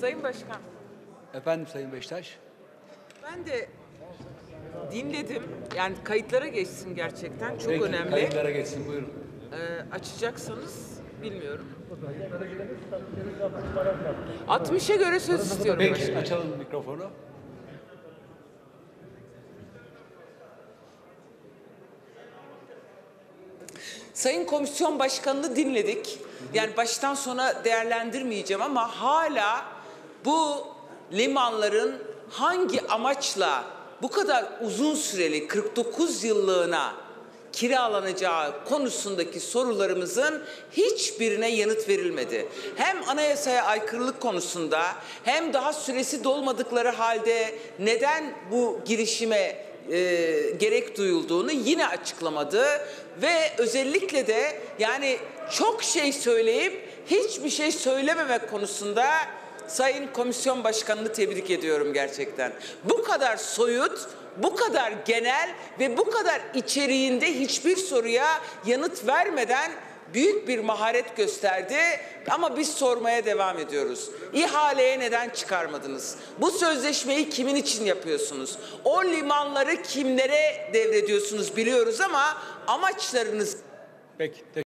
Sayın Başkan, Efendim Sayın Beştaş. ben de dinledim. Yani kayıtlara geçsin gerçekten. Çok Peki, önemli. kayıtlara geçsin, buyurun. Açacaksanız bilmiyorum. 60'a göre söz istiyorum Peki, başkan. açalım mikrofonu. Sayın Komisyon Başkanı'nı dinledik. Yani baştan sona değerlendirmeyeceğim ama hala bu limanların hangi amaçla bu kadar uzun süreli 49 yıllığına kiralanacağı konusundaki sorularımızın hiçbirine yanıt verilmedi. Hem anayasaya aykırılık konusunda hem daha süresi dolmadıkları halde neden bu girişime gerek duyulduğunu yine açıklamadı ve özellikle de yani çok şey söyleyip hiçbir şey söylememek konusunda Sayın Komisyon Başkanı'nı tebrik ediyorum gerçekten. Bu kadar soyut, bu kadar genel ve bu kadar içeriğinde hiçbir soruya yanıt vermeden büyük bir maharet gösterdi ama biz sormaya devam ediyoruz. İhaleye neden çıkarmadınız? Bu sözleşmeyi kimin için yapıyorsunuz? O limanları kimlere devrediyorsunuz biliyoruz ama amaçlarınız... Peki.